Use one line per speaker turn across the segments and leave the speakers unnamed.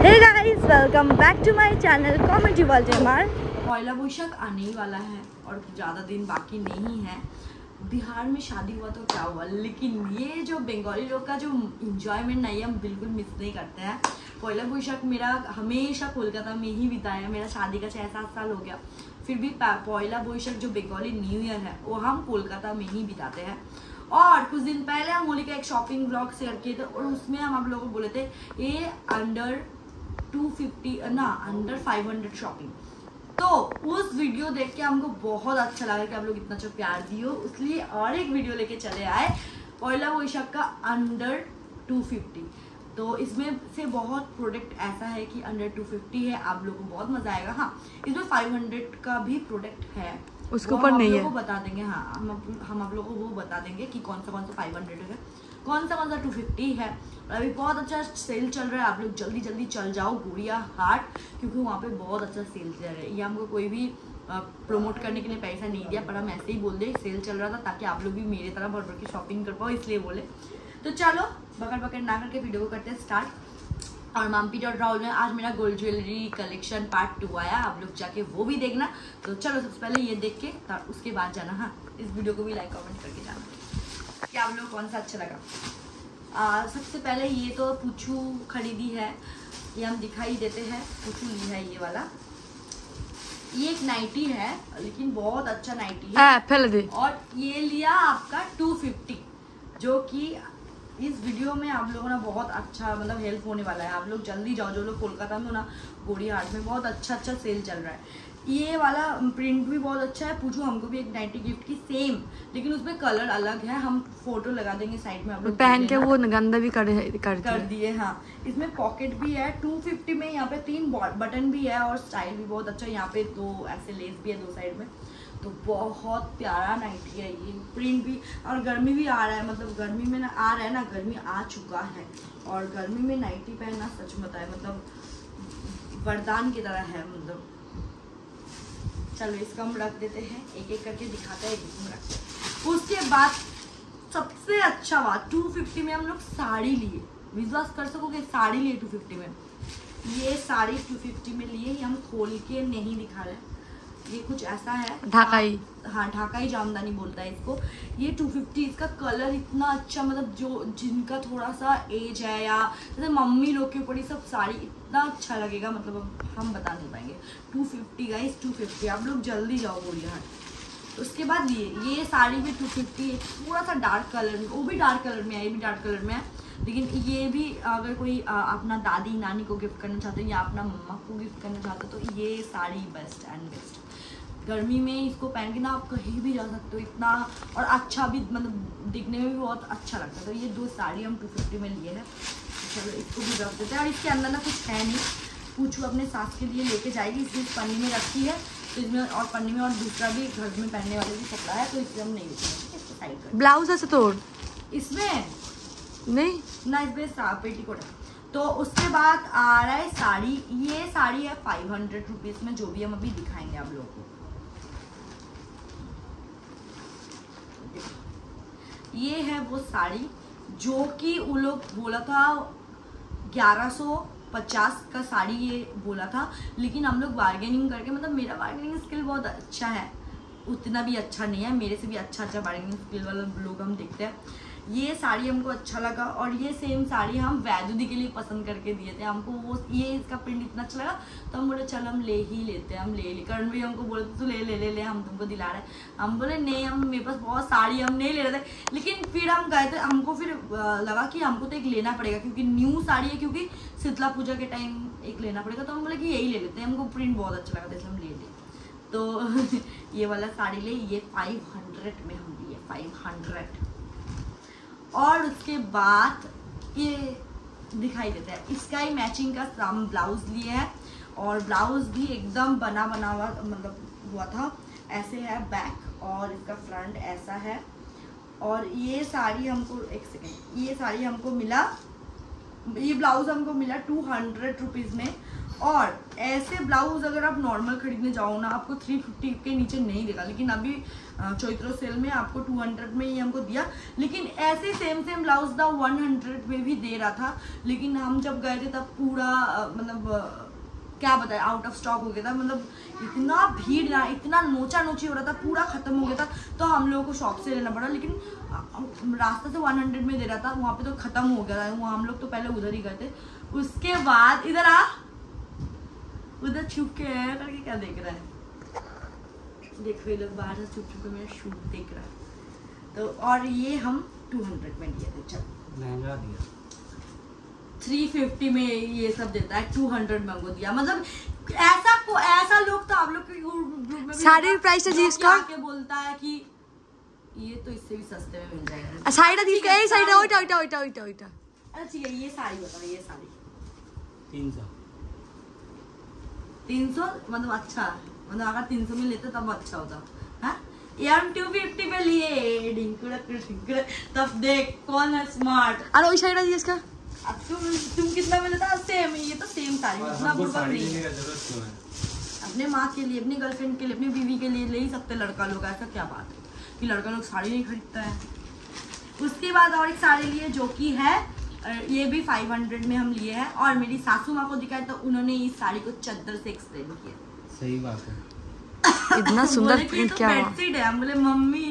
Hey guys, welcome back to my channel comedy world जयमार।
पहला वैशाख आने ही वाला है और ज़्यादा दिन बाकी नहीं है। बिहार में शादी हुआ तो क्या हुआ, लेकिन ये जो बंगाली लोग का जो इंजॉयमेंट नहीं हम बिल्कुल मिस नहीं करते हैं। पहला वैशाख मेरा हमेशा कोलकाता में ही बिताया, मेरा शादी का 6-7 साल हो गया, फिर भी पहला वैशाख जो बंगाली न्यू ईयर है वो हम कोलकाता में ही बिताते हैं। और कुछ दिन पहले हम होली का एक शॉपिंग ब्लॉग शेयर किए थे और उसमें हम आप लोगों को बोले थे ये अंडर 500 शॉपिंग। तो उस वीडियो देख के हमको बहुत अच्छा लगा कि आप लोग इतना अच्छा प्यार दियो, इसलिए और एक वीडियो लेके चले आए पहला वैशाख का अंडर 250। तो इसमें से बहुत प्रोडक्ट ऐसा है कि अंडर 250 है, आप लोगों को बहुत मजा आएगा। हाँ, इसमें 500 का भी प्रोडक्ट है, उसके ऊपर नहीं है, वो बता देंगे। हाँ, हम आप लोगों को वो बता देंगे कि कौन सा 500 है, कौन सा 250 है। और अभी बहुत अच्छा सेल चल रहा है, आप लोग जल्दी जल्दी चल जाओ गोरिया हाट, क्योंकि वहाँ पे बहुत अच्छा सेल चल रहा है। ये हमको कोई भी प्रमोट करने के लिए पैसा नहीं दिया, पर हम ऐसे ही बोल दे सेल चल रहा था ताकि आप लोग भी मेरे तरह भर भर के शॉपिंग कर पाओ, इसलिए बोले। तो चलो बकड़ ना करके वीडियो को करते हैं स्टार्ट। और mampy.raul में आज मेरा गोल्ड ज्वेलरी कलेक्शन पार्ट 2 आया, आप लोग जाके वो भी देखना। तो चलो सबसे पहले ये देख के उसके बाद जाना। हाँ, इस वीडियो को भी लाइक कमेंट करके जाना कि आप लोग कौन सा अच्छा लगा। सबसे पहले ये तो पूछू खरीदी है, ये हम दिखाई देते हैं। पूछू ली है ये वाला, ये एक नाइटी है लेकिन बहुत अच्छा नाइटी है। और ये लिया आपका 250, जो कि इस वीडियो में आप लोगों ने बहुत अच्छा मतलब हेल्प होने वाला है। आप लोग जल्दी जाओ, जो लोग कोलकाता में हो ना, गोरिया हाट में बहुत अच्छा सेल चल रहा है। ये वाला प्रिंट भी बहुत अच्छा है। पूछो हमको भी एक नाइटी गिफ्ट की सेम, लेकिन उसमें कलर अलग है, हम फोटो लगा देंगे साइड में, आप लोग पहन के वो गंदा भी कर दिए। हाँ, इसमें पॉकेट भी है 250 में, यहाँ पे 3 बटन भी है और स्टाइल भी बहुत अच्छा है। यहाँ पे 2 ऐसे लेस भी है 2 साइड में, तो बहुत प्यारा नाइटी है ये। प्रिंट भी, और गर्मी भी आ रहा है, मतलब गर्मी में ना आ रहा है ना, गर्मी आ चुका है और गर्मी में नाइटी पहनना सच बताए मतलब वरदान की तरह है। मतलब चलो इसका हम रख देते हैं, एक एक करके दिखाते हैं, एक रखते हैं। उसके बाद सबसे अच्छा बात, 250 में हम लोग साड़ी लिए, विश्वास कर सकोगे, साड़ी लिए 250 में। ये साड़ी 250 में लिए, हम खोल के नहीं दिखा रहे, ये कुछ ऐसा है ढाकाई। हाँ, ढाकाई जामदानी बोलता है इसको। ये 250, इसका कलर इतना अच्छा, मतलब जो जिनका थोड़ा सा एज है या जैसे मम्मी लोग के ऊपर ये सब साड़ी इतना अच्छा लगेगा, मतलब हम बता नहीं पाएंगे। 250 गाइस, 250, आप लोग जल्दी जाओ गोरिया हाट। उसके बाद ये साड़ी भी 250, थोड़ा सा डार्क कलर में, वो भी डार्क कलर में है, ये भी डार्क कलर में है, लेकिन ये भी अगर कोई अपना दादी नानी को गिफ्ट करना चाहते हो या अपना मम्मा को गिफ्ट करना चाहते हो तो ये साड़ी बेस्ट एंड बेस्ट। गर्मी में इसको पहन के ना आप कहीं भी जा सकते हो, इतना और अच्छा भी, मतलब दिखने में भी बहुत अच्छा लगता है। तो ये 2 साड़ी हम 250 में लिए हैं। चलो इसको भी रख देते हैं। और इसके अंदर ना कुछ है नहीं, पूछू अपने सास के लिए लेके जाएगी, इसलिए पन्नी में रखी है। तो इसमें और पन्नी में और दूसरा भी घर में पहनने वाले भी कपड़ा है, तो इसलिए हम नहीं लेते, इसको साइड कर।
ब्लाउज है तो
इसमें नहीं ना, इसमें पेटीकोट है। तो उसके बाद आ रहा है साड़ी। ये साड़ी है 500 रुपीज में, जो भी हम अभी दिखाएंगे आप लोगों को। ये है वो साड़ी जो कि वो लोग बोला था 1150 का साड़ी, ये बोला था, लेकिन हम लोग बार्गेनिंग करके, मतलब मेरा बार्गेनिंग स्किल बहुत अच्छा है, उतना भी अच्छा नहीं है, मेरे से भी अच्छा बार्गेनिंग स्किल वाला लोग हम देखते हैं। ये साड़ी हमको अच्छा लगा और ये सेम साड़ी हम वैदुदी के लिए पसंद करके दिए थे हमको। वो ये इसका प्रिंट इतना अच्छा लगा तो हम बोले चल हम ले ही लेते हैं, हम ले करण भी हमको बोले तू ले हम तुमको दिला रहे हैं। हम बोले नहीं, हम मेरे पास बहुत साड़ी, हम नहीं ले रहे थे, लेकिन फिर हम गए थे, हमको फिर लगा कि हमको तो एक लेना पड़ेगा क्योंकि न्यू साड़ी है, क्योंकि शीतला पूजा के टाइम एक लेना पड़ेगा। तो हम बोले कि यही ले लेते हैं, हमको प्रिंट बहुत अच्छा लगा था इसलिए हम ले लिए। तो ये वाला साड़ी ले, ये 500 में हम लिए, 500। और उसके बाद ये दिखाई देता है, इसका ही मैचिंग का हम ब्लाउज लिए हैं और ब्लाउज भी एकदम बना हुआ मतलब हुआ था। ऐसे है बैक और इसका फ्रंट ऐसा है। और ये साड़ी हमको, एक सेकेंड, ये साड़ी हमको मिला ये ब्लाउज हमको मिला 200 रुपीज में। और ऐसे ब्लाउज अगर आप नॉर्मल खरीदने जाओ ना, आपको 350 के नीचे नहीं देगा, लेकिन अभी चैत्र सेल में आपको 200 में ये हमको दिया। लेकिन ऐसे सेम ब्लाउज ना 100 में भी दे रहा था, लेकिन हम जब गए थे तब पूरा मतलब क्या बताए आउट ऑफ स्टॉक हो गया था। मतलब इतना भीड़ ना, इतना नोचा नोची हो रहा था, पूरा खत्म हो गया था। तो हम लोगों को शॉप से लेना पड़ा, लेकिन रास्ते से 100 में दे रहा था, वहाँ पे तो खत्म हो गया था। वहाँ हम लोग तो पहले उधर ही गए थे। उसके बाद इधर आ, उधर छुप के करके क्या देख रहा है, देखो ये लोग बाहर से छुप के मेरा शूट देख रहा है। तो और ये हम 200 में दिए थे। चल
महंगा दिया,
350 में ये सब देता है, 200 में हमको दिया। मतलब ऐसा लोग तो आप लोग के ग्रुप में
साड़ी प्राइस है जी इसका,
आके बोलता है कि ये तो इससे भी सस्ते में मिल जाएगा।
শাড়িটা দিস এই শাড়িটা ওইটা ওইটা ওইটা ওইটা ওইটা
अच्छा ठीक है, ये साड़ी बताओ, ये साड़ी
300
मतलब अच्छा, मतलब अगर 300 में लेते तब अच्छा होता। हाँ ये हम 250 पे लिए, डिंकुड़ा तब देख कौन है स्मार्ट।
আর ওই শাড়িটা দিস का
अब तुम कितना में लेता? सेम, ये तो सेम साड़ी, इतना बुरा नहीं है।
जरूरत क्यों है?
अपने माँ के लिए, अपनी गर्लफ्रेंड के लिए, अपनी बीवी के लिए ले ही सकते लड़का लोग। ऐसा क्या बात है कि लड़का लोग साड़ी नहीं खरीदता है। उसके बाद और एक साड़ी लिए जो कि है, ये भी 500 में हम लिए हैं। और मेरी सासू माँ को दिखाया तो उन्होंने इस साड़ी को चादर से एक्सप्लेन किया।
सही बात है,
इतना सुंदर
बोले कि
प्रिंट
तो
क्या हुआ।
बेडशीट है। हम बोले मम्मी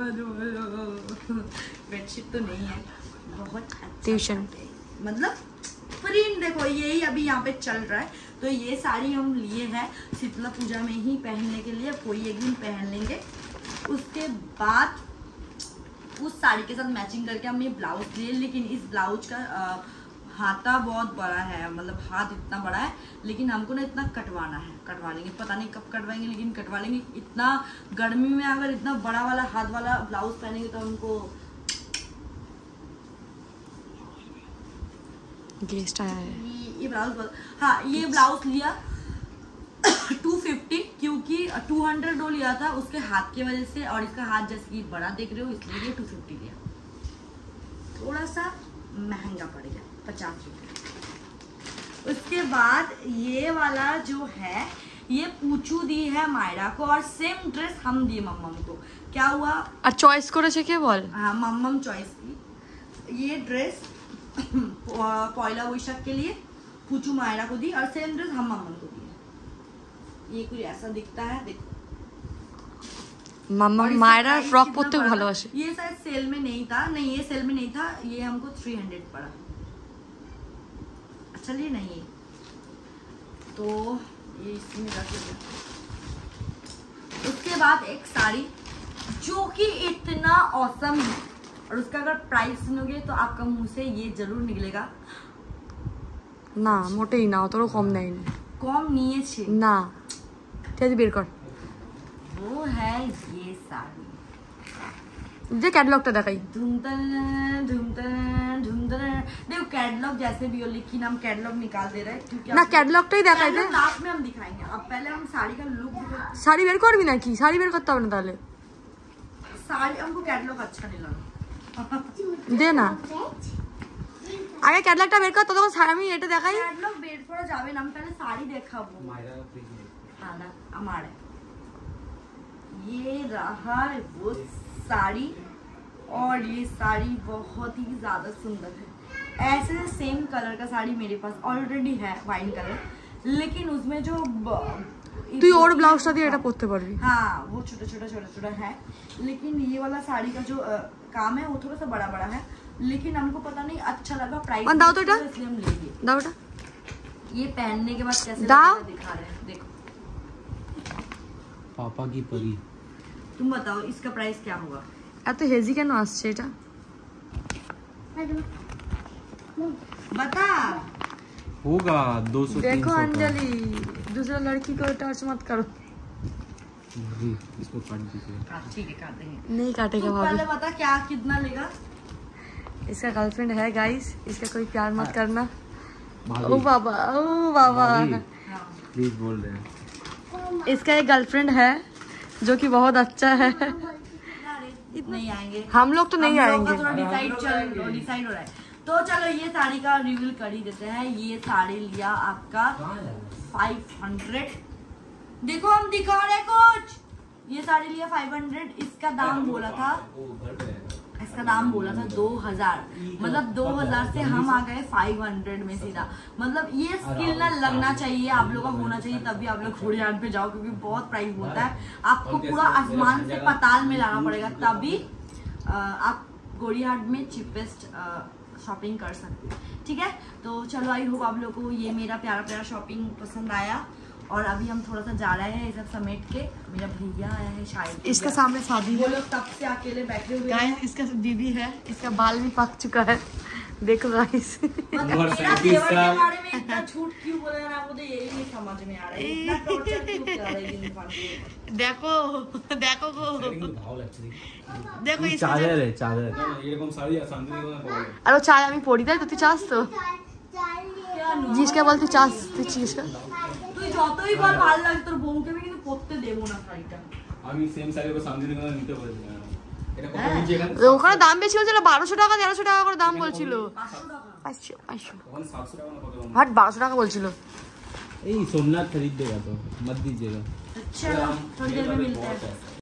बेडशीट तो नहीं है, बहुत अच्छा
ट्यूशन
है। मतलब प्रिंट देखो, यही अभी यहाँ पे चल रहा है। तो ये साड़ी हम लिए हैं शीतला पूजा में ही पहनने के लिए, कोई एक दिन पहन लेंगे। उसके बाद उस साड़ी के साथ मैचिंग करके हम ये ब्लाउज लिए, लेकिन इस ब्लाउज का हाथा बहुत बड़ा है, मतलब हाथ इतना बड़ा है। लेकिन हमको ना इतना कटवाना है, कटवा लेंगे, पता नहीं कब कटवाएंगे, लेकिन कटवा लेंगे। इतना गर्मी में अगर इतना बड़ा वाला हाथ वाला ब्लाउज पहनेंगे तो हमको
गेस्ट आया है।
ये ब्लाउज, हाँ ये ब्लाउज लिया 250, क्योंकि 200 लिया था उसके हाथ की वजह से, और इसका हाथ जैसे कि बड़ा देख रहे हो इसलिए 250 लिया। थोड़ा सा महंगा पड़ गया, 50 रुपये। उसके बाद ये वाला जो है, ये पूछू दी है मायरा को, और सेम ड्रेस हम दिए मम्मम को। क्या हुआ,
আর চয়েস করেছে কে বল?
हाँ मम्मम चॉइस की ये ड्रेस पहला वैशाख के लिए पूछू मायरा को दी, और सेम ड्रेस हम मम्मम को दिए। ये कुछ ऐसा दिखता है, देखो।
মাম্মা
और इसका
মায়েরা
price
ফ্রক
कितना
পরতে
पड़ा?
ভালোবাসে।
ये शायद सेल में नहीं था, नहीं ये सेल में नहीं था, ये हमको 300 पड़ा। चलिए नहीं तो ये इसमें रख देते। उसके बाद एक साड़ी जो कि इतना औसम है, और उसका अगर प्राइस सुनोगे तो आपका मुंह से ये जरूर निकलेगा,
না মোটেই না, অতও কম দেয়নি।
कम নিয়েছে
না ঠিক বের কর,
वो है ये साड़ी।
যে ক্যাটালগটা দেখাই।
धूमतन धूमतन धूमतन, देखो कैटलॉग जैसे भी हो, लेकिन हम कैटलॉग निकाल दे रहे हैं क्योंकि
না ক্যাটালগটাই দেখাই দে।
लास्ट में हम दिखाएंगे। अब पहले हम साड़ी का लुक दिखाएं।
শাড়ি বের করবি নাকি? শাড়ি বের করতে হবে না তাহলে,
साड़ी हमको कैटलॉग अच्छा नहीं लगा।
দে না আগে ক্যাটালগটা বের কর, তো তখন আমি এটা দেখাই।
कैटलॉग बेर करा जावे ना, हम पहले साड़ी देखाबो।
मायरा प्लीज
आना हमारे ये रहा वो साड़ी, और ये साड़ी बहुत ही ज्यादा सुंदर है। ऐसे सेम कलर का साड़ी मेरे पास ऑलरेडी है, वाइन कलर, लेकिन उसमें जो
তুই ওর ব্লাউজটা দিয়ে এটা পরতে পারবি।
हाँ वो छोटा छोटा है, लेकिन ये वाला साड़ी का जो काम है वो थोड़ा सा बड़ा बड़ा है, लेकिन हमको पता नहीं अच्छा लगा, प्राइस
दाओ तो এটা
इसलिए हम ले लिए।
দাও এটা
ये पहनने के बाद कैसे
दाओ।
लगेगा दिखा रहे हैं, देखो
पापा की परी।
तुम बताओ इसका प्राइस क्या होगा?
এত হেজি কেন আসছে এটা?
बता।
होगा 200
देखो
300 का।
अंजलि, दूसरा लड़की को टच मत करो।
जी, इसको काट दीजिए।
ठीक है काट देंगे।
नहीं काटेगा
तू पहले
भाभी।
बता क्या कितना लेगा?
इसका गर्लफ्रेंड है गाइस, इसका कोई प्यार मत करना। ओ
भाभी
बाबा, ओ बाबा,
हाँ।
प्लीज बोल रहे हैं।
इसका एक गर्लफ्रेंड है जो कि बहुत अच्छा है।
नहीं आएंगे
हम लोग तो नहीं
हम लोग का
आएंगे।
थोड़ा डिसाइड हो रहा है। तो चलो ये साड़ी का रिवील कर ही देते हैं। ये साड़ी लिया आपका 500। देखो हम दिखा रहे कुछ। ये साड़ी लिया 500। इसका दाम बोला था 2000। मतलब 2000 से हम आ गए 500 में सीधा। मतलब ये स्किल ना लगना चाहिए, आप लोगों का होना चाहिए, तभी आप लोग घोड़ी हाट पे जाओ, क्योंकि बहुत प्राइस बोलता है। आपको पूरा आसमान से पाताल में लाना पड़ेगा, तभी आप घोड़ी हाट में चिपेस्ट शॉपिंग कर सकते हो। ठीक है, तो चलो आई होप आप लोगों को ये मेरा प्यारा प्यारा शॉपिंग पसंद आया। और अभी हम थोड़ा सा जा रहे हैं ये सब समेट के। मेरा भैया आया है शायद,
इसके सामने शादी
वो लोग तब से अकेले बैठे हुए हैं।
गाइस, इसका दीदी है, इसका बाल भी पक चुका है। देखो गाइस,
मतलब मेरा देवर के बारे में इतना झूठ क्यों बोल रहा है, मुझे यही नहीं समझ में आ रहा है। इतना टॉर्चर क्यों कर रहा है इंसान को।
देखो देखो देखो इस
चादर है चादर।
আর ও চাই আমি পড়ি, তাই তো তুই চাস তো জিসকে বল তুই চাস, তুই জিসকে
তুই যতই বল ভালো লাগে তোর বউকে আমি কিন্তু পড়তে দেব না শাড়িটা।
আমি সেম শাড়ি করে শান্তিনিকেতনে নিতে বলেছিলাম। এটা কত নিচে এখানে?
ওখানে দাম বেশি বলছিল, 1200 টাকা 1300 টাকা করে দাম বলছিল। 500
ওখানে 700 টাকা না কত দাম?
हट 1200 টাকা বলছিল।
এই সোমনাথ खरीद देगा तो मत दीजिएगा।
अच्छा थोड़ी देर में मिलते हैं।